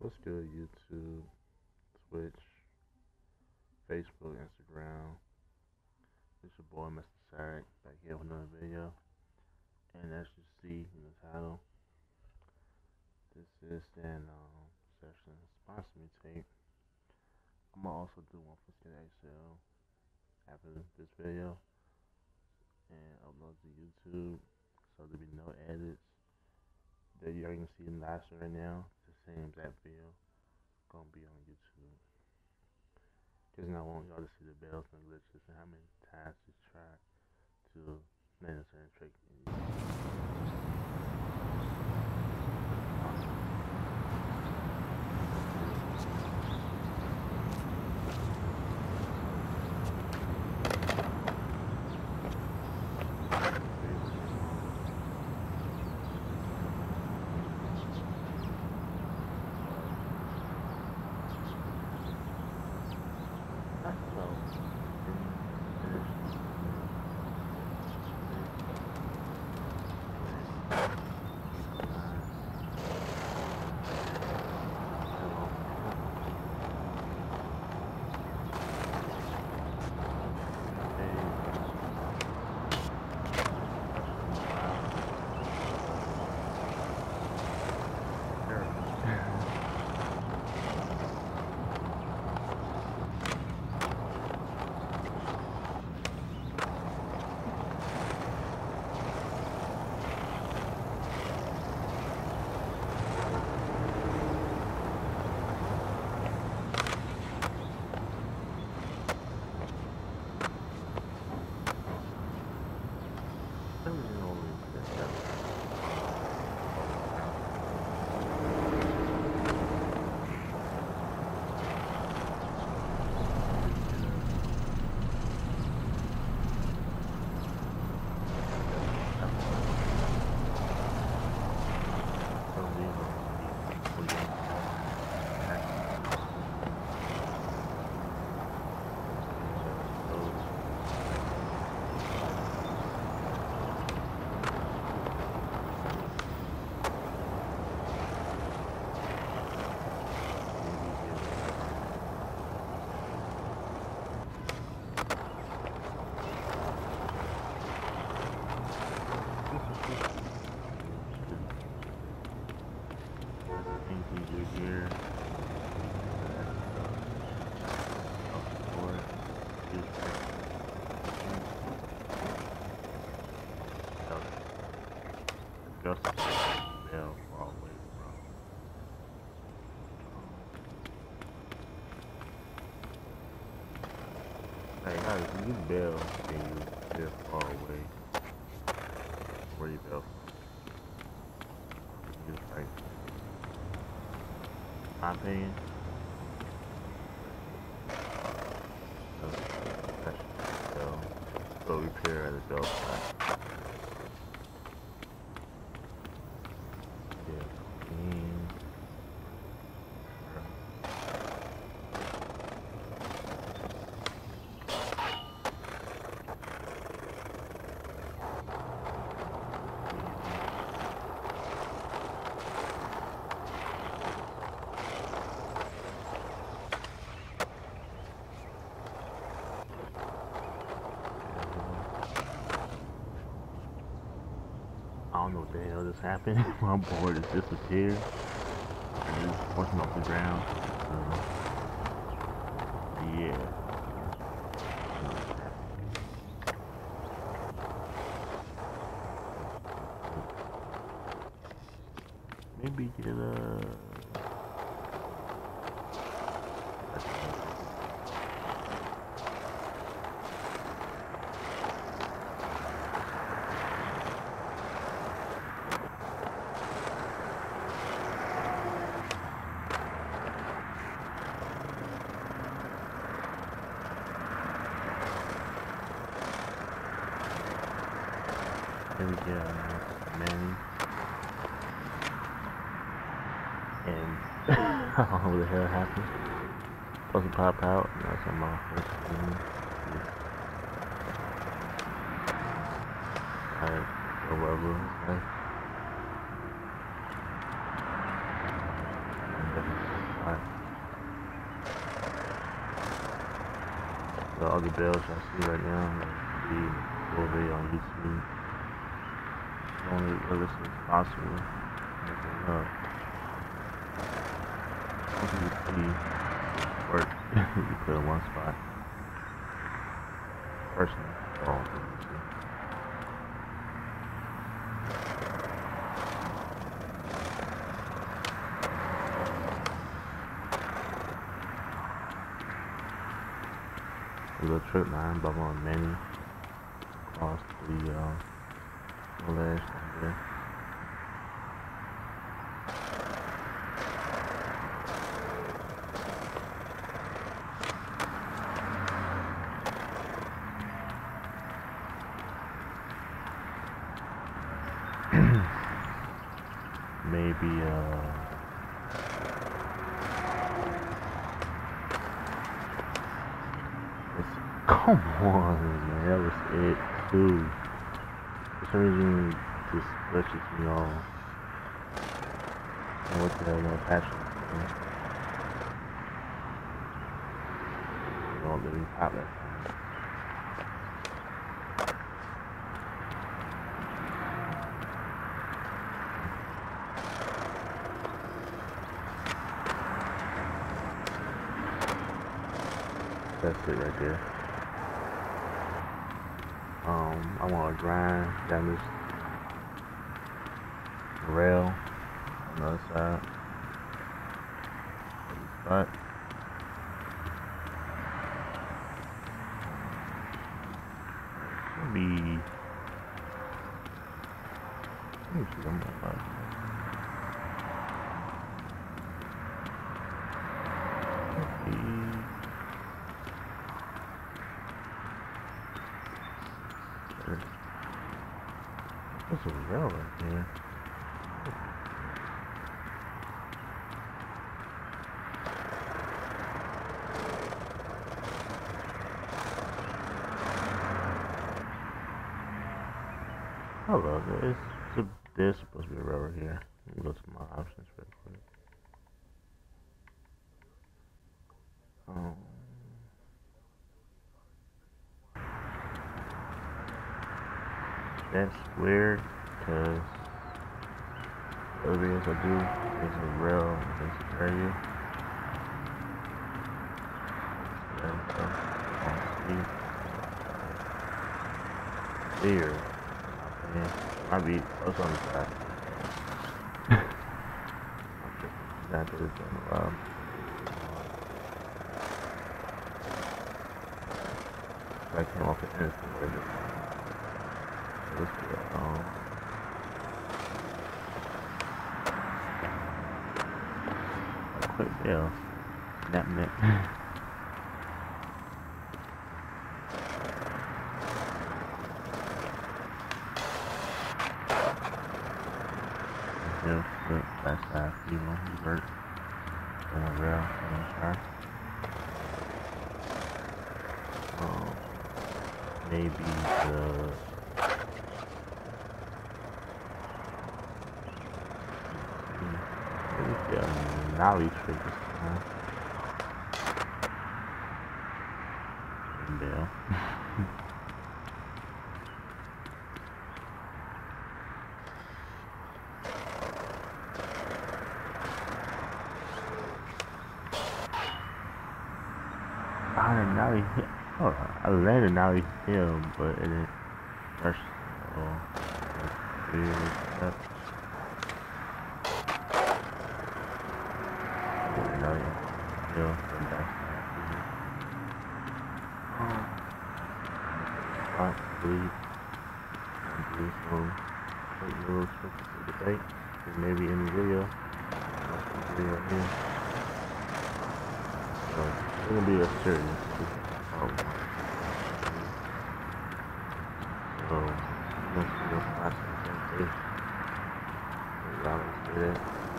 What's good, YouTube, Twitch, Facebook, Instagram? It's your boy, Mr. Sarek, back here with another video. And as you see in the title, this is an session sponsor me tape. I'm gonna also do one for Skid Excel after this video and upload to YouTube, so there'll be no edits. That you already see in live right now, the same exact video gonna be on YouTube. Because I want y'all to see the bells and glitches and how many times it's tried to land a certain trick. Just bell far away from. Hey, how do you bell can you live far away? Where you bell? Just like my opinion. Go repair at the bell site. I don't know what the hell just happened. My board has disappeared. I just washed off the ground. Yeah. Maybe get Manny. And I don't know what the hell happened. Supposed to pop out, and that's on my first screen. Alright, whatever. Right? all the bells y'all see right now. Like, the full video on YouTube. As only realistic as possible. Once you see work, you put in one spot. Personally, all you see. A little trip line, but I'm on many across the ledge right there. Maybe come on, man, that was it too. For some reason, this glitches me off. And what the hell, no passion. Don't let me pop that time. That's it right there. I want to grind down this rail on the other side. But let me see. I'm gonna there's a rail right there. I love it. There's supposed to be a rail right here. Let me go to my options real quick. That's weird, because the other videos I do, there's a rail in this area. Here, might be what's on the side. That is on the bottom. I came off the instant. Let's get a quick bell. Snap neck. Yeah, but last side, revert. And a rail, and a shark. Maybe the Nolly trick this time. Bell. Nolly hit. Oh, I landed Nolly him, but it didn't rush. Oh, that's weird. Yeah, possibly do some little tricks to the bait, maybe in the video. Here. So it's gonna be a series. So let's do a process of this.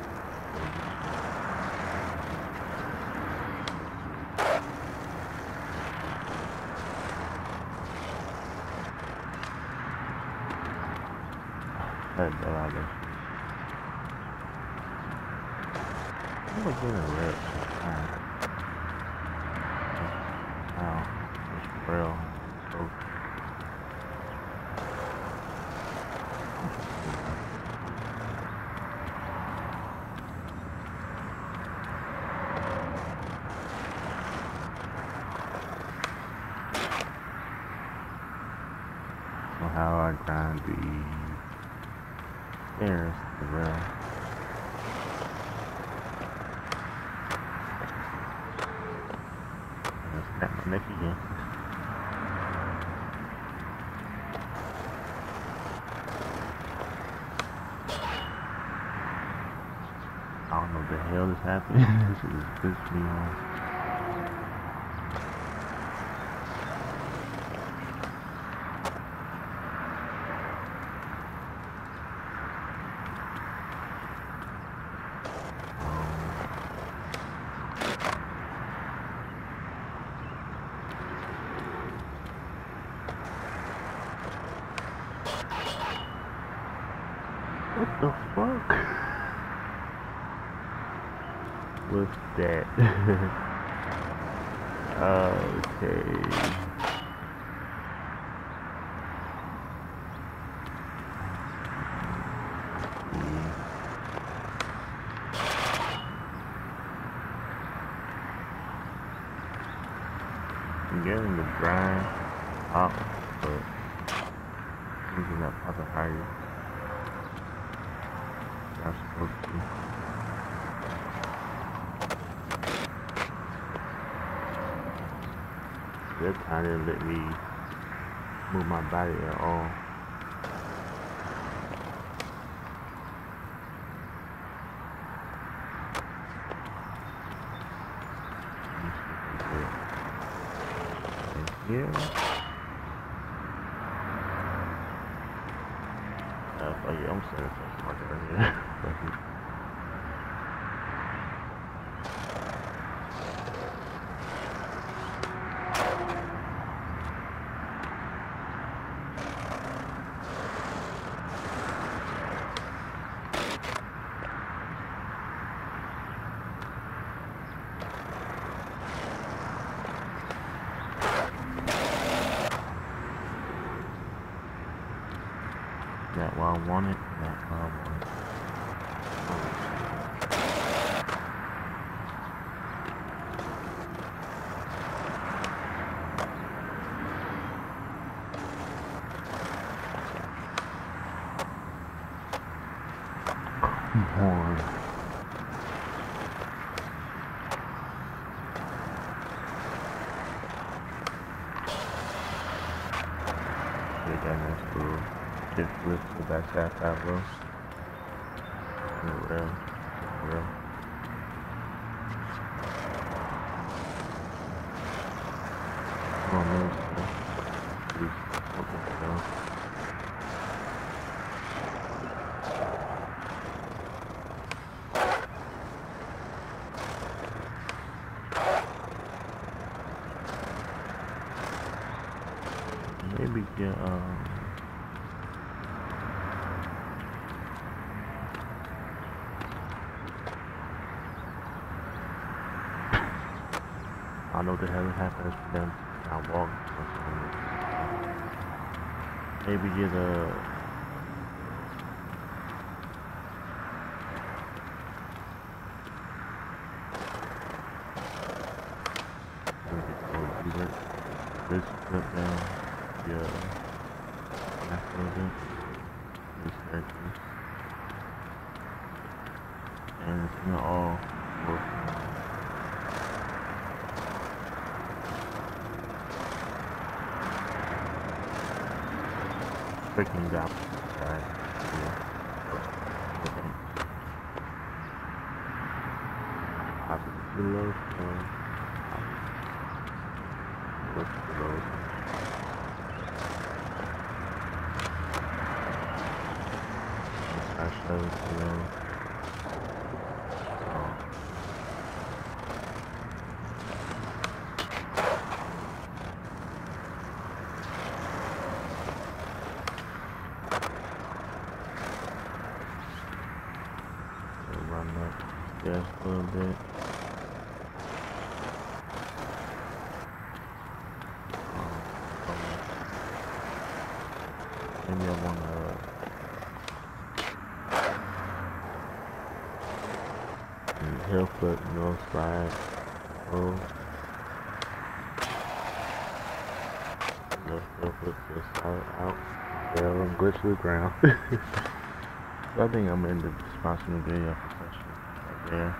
I'm gonna get a rip. Wow. rail. So, how I grind the stairs to the rail. And snap my neck again. I don't know what the hell is happening. This shit is pissing me off. What the fuck? What's that? Okay. I'm getting the grind up, but using that part higher. I'm supposed to. That time didn't let me move my body at all. And here. Oh yeah, I'm setting some market right here. That what I wanted, that what I wanted. Come on. They got nice little kick flip to the back half out low. Real. Come on, man. Maybe get I don't know what the hell happened to them. I walked or something. Maybe get this clip down. Yeah. That's a little bit. This staircase. And it's gonna all work. Freaking down. Right. Yeah. Okay. Opposite below. What's below? I showed below. Run up just a little bit. me up on heel flip, no slide, roll. No heel flip, just slide out. Fail and glitch to the ground. So I think I'm in the sponsoring video for session right there.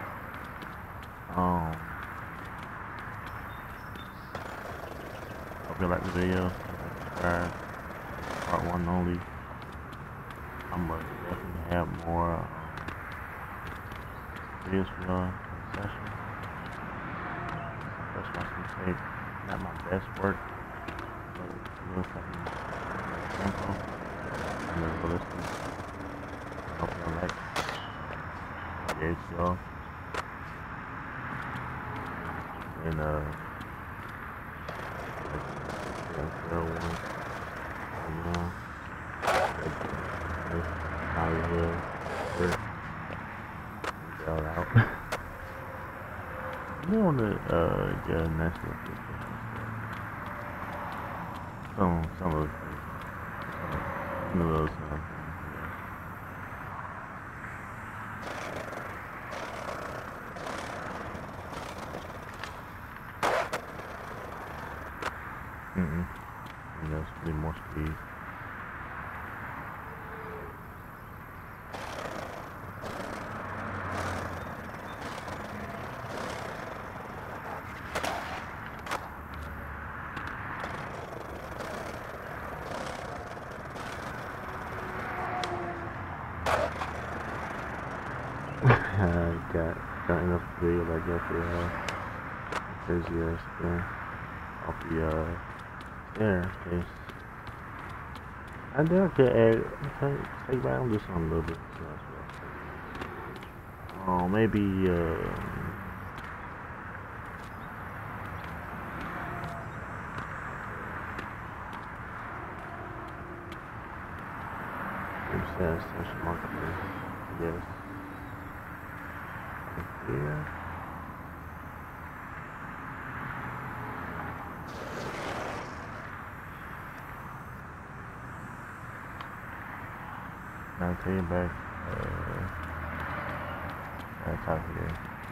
Hope you like the video. Subscribe. Part 1 only. I'm gonna definitely have more videos for y'all in the session. First one to say, not my best work, but it looks like simple and realistic. I hope y'all like it. There you go. And out. You want to get a nice little picture. Some of those you know, it's more speed. I got enough video like that for crazy ass thing off the staircase. I think I could add, take back and do something a little bit. So that's what maybe session marker. Yes. Here. Now take it back. Top here.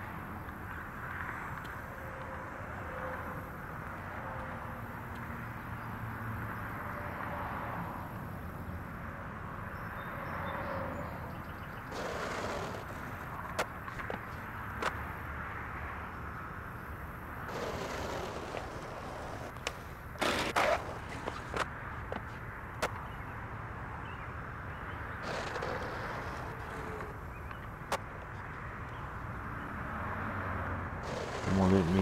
Won't let me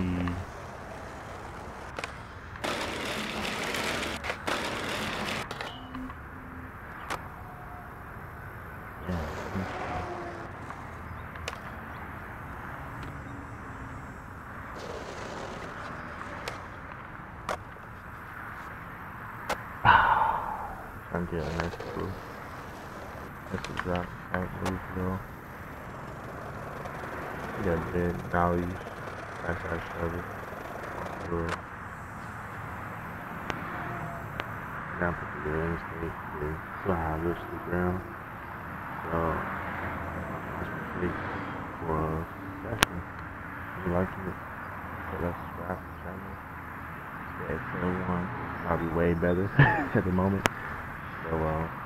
trying to get a nice little drop out move though. We got big dollies. Backside shoulder. Now put the real estate so high lift to the ground. So that's perfect for a session. If you like it, so let's subscribe to the channel. The XL1 probably way better at the moment. So